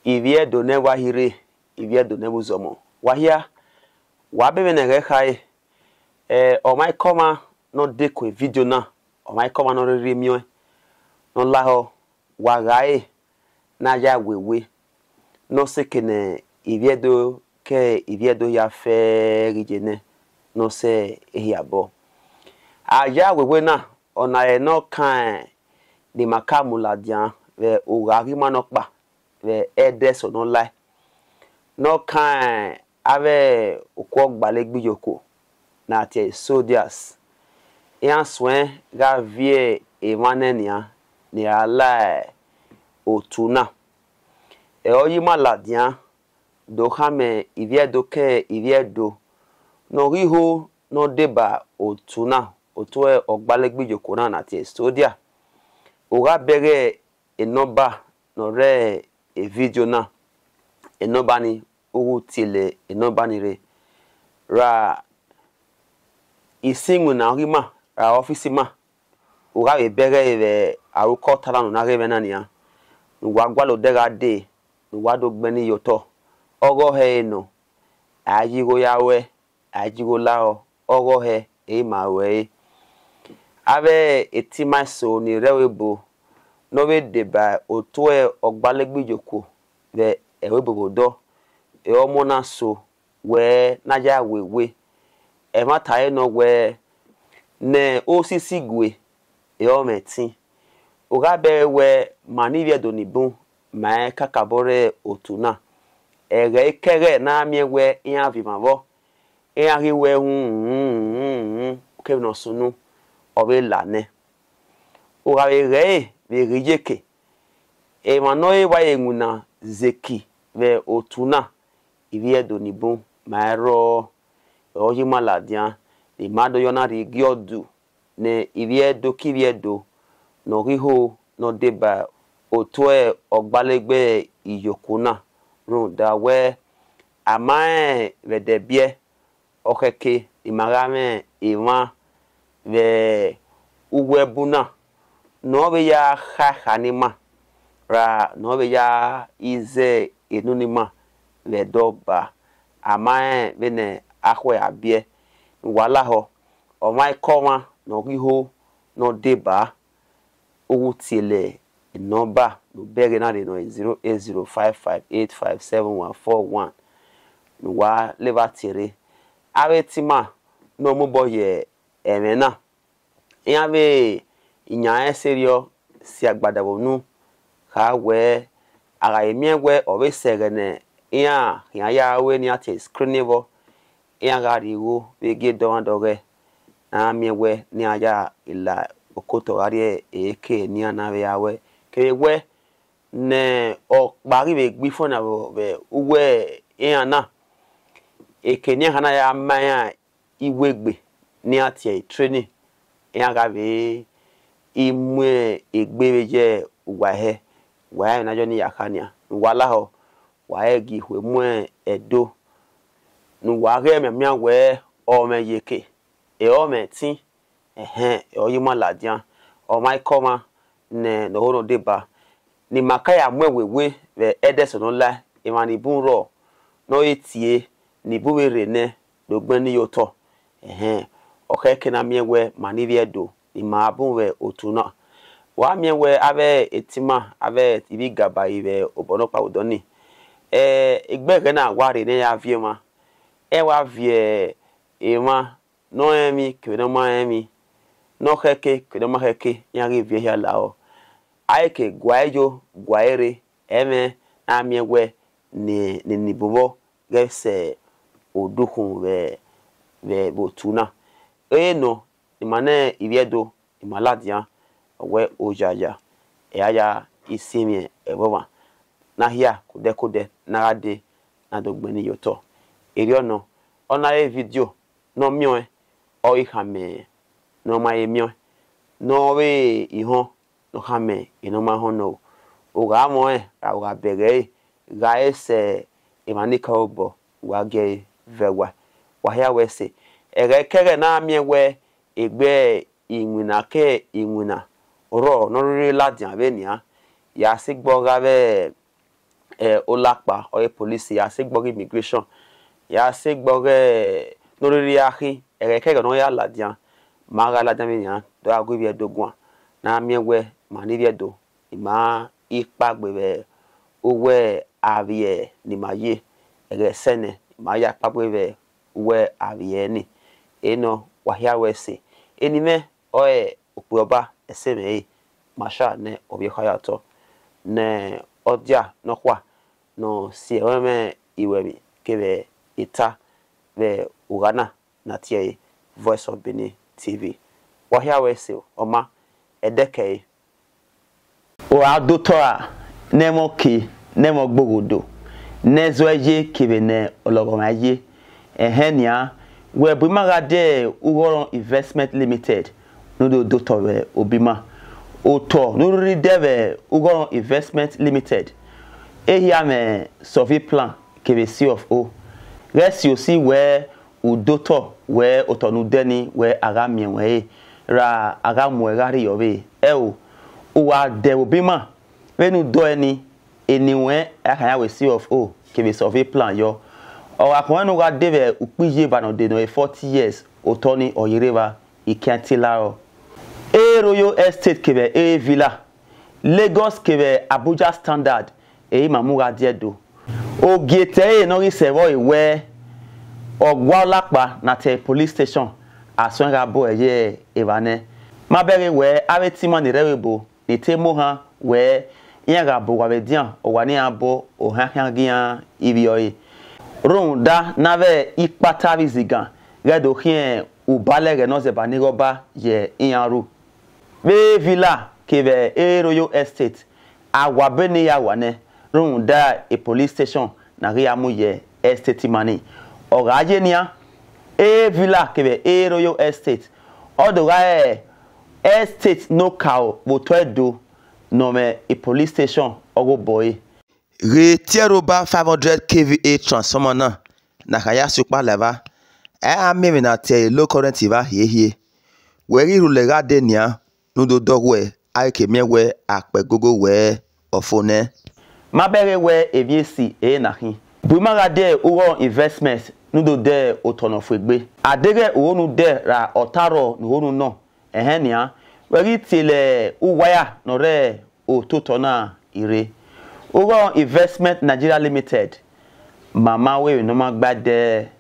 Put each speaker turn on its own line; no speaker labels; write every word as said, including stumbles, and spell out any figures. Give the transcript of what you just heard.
ivie do ne wahire ivie do ne buzomo wahia wabebe ne rekai eh o mai koma no deko video na o mai koma no rere mio no laho wagae na ya wewe no sekene ivie do ke ivie do ya fe rijene no se ehiabo aja wewe na ona e no kan de makamula dian ve ogari manokpa ve edes no lai no kan ave okwo gbalegbi yoko na tie soldiers yan soin ga vie e manenia ni ala otuna e oyi maladian do khame ivie do ke ivie do no riho no deba otuna otwe ogbalegbi yoko na na tie soldier oga bere enoba no re e video na enoba ni owu tile enoba ni re ra isingu na rima ra office ma oga be bere e aruko tala no na re na nia nwa gwalo dega de nwa do gbeni yoto ogo he no ajigo yawe ajigo lao ogo he e ma we ave etima so ni rewebo no we deba otwe ogbalegbi joko ve ewebo do e omo na so we na ja wewe e mata e no we ne osisi gwe e o metin o ga be we manivia do ni bun ma kakabore otuna e re kere na mi we yan vi mavo e yan ri we hu ke no sunu obe lane o ga re ve rijeke e manoe wa enguna zeki ve otuna ivie do ni bun ma ro oji maladian de mado yona ri giodu ne ivie do kivie do no riho no deba otwe ogbalegbe iyokuna run da we amae ve debie okeke imagame iwa ve uwebuna no be ya khakanima ra no be ya ize enunima ve doba amae bene akwe abie wala ho o mai koma no riho no deba owu tile number no bege na de no zero eight zero five five eight five seven one four one no wa leva tire awetima no mo boye emena yan be inya serio si agbada bonu ka we ara emi we o be segene yan yan ya we ni ati screenable yan ga riwo be ge don doge na mi we ni aya ila okoto ari eke ni anawe yawe ke we ne o bari be gbi fona be uwe yan na eke ni hana ya maya iwegbe ni ati training yan ga be imwe egbe je uwahe wa na jo ni yakania wala ho wa egi hwe mu edo nu wa re me mia we o me yeke e o me tin ehem o yi maladian o mai koma ne no hono deba ni makaya mwewewe ve edes no la e mani bun ro no etie ni buwere ne do gbani yoto ehem o keke na miewe manivie do ni ma bun we otuna wa miewe ave etima ave tibi gaba ibe obono pa odoni eh egbe na ware ne ya vie ma e wa vie e ma no emi kwedo ma emi no keke kwedo ma keke ya ri vie ya lao aike gwaejo gwaere eme na miewe ni ni nibobo gese odukun ve ve botuna e no imane iviedo imaladian we ojaja e aya isimi eboma na hia kode kode na ade na dogbeni yoto eri ono ona e video no mio e o ihame no ma e mio no we ihon no hame ino ma hono o ga mo e ra ga bere ga ese imanika obo wa ge vewa wa hia we se ere kere na miewe egbe inwina ke inwina oro no ri ladian be nia ya sigbo ga be eh olakpa or police ya se gbori immigration ya se gbori no ri ahi e ke no ya ladian ma ga ladian mi yan do agu bi edogun na miewe ma ni bi edo ma ipa gbebe owe avie ni maye e sene ma ya pa gbebe we avie ni eno wahia wese enime oe okuoba eseme masha ne obi khayato ne odia no kwa no si eme iwemi kebe ita ve ugana na tie Voice of Benin T V wahia wese oma edeke o adotora nemo ki nemo gbogodo nezoeje kebe ne ologomaje ehenia we bimaga de Ugoron Investment Limited no do doctor obima oto no ri deve Ugoron Investment Limited e here me survey plan kebe C of O rest you see where u doctor where otonu deni where agamie we ra agamwe gari yobe e o wa de obima venu do eni eniwe akanya we C of O kebe survey plan yo o akwanu ga deve upije ba no de no forty years otoni oyireba ikantilaro e Royal Estate kebe e villa Lagos kebe Abuja Standard e mamuga diedo o gete e no risevo iwe ogwa lapa na te police station asonga bo eye evane mabere we abetima ni rewebo ni temo ha we yanga bo wa bedian o wani abo o hanhangian ibioyi ronda nave ipata bizigan redo hien ubalere no zeba ni roba ye iyanru be villa kebe e Royal Estate awabeni ya wane ronda e police station na riamu ye estate mani ogaje nia e villa kebe e Royal Estate odoga e estate no kao botoedo no me e police station ogo boy retieroba five hundred K V A transformer na na kaya supa leva e amemi na tie low current iva hie hie weri rulega de nia nudo dogwe aike mewe akpe gogo we ofone mabere we eviesi e na hin bumaga de Ugoron Investment nudo de otonofegbe adege uonu de ra otaro nuonu no ehenia weri tile uwaya no re ototona ire Ugoron Investment Nigeria Limited mama we no magbade